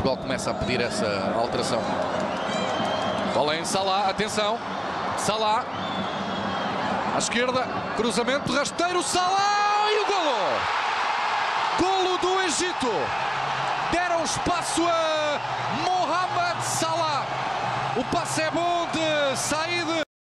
Portugal começa a pedir essa alteração. Bola em Salah, atenção. Salah. À esquerda, cruzamento, rasteiro, Salah e o golo! Golo do Egito! Deram espaço a Mohamed Salah. O passe é bom de Said.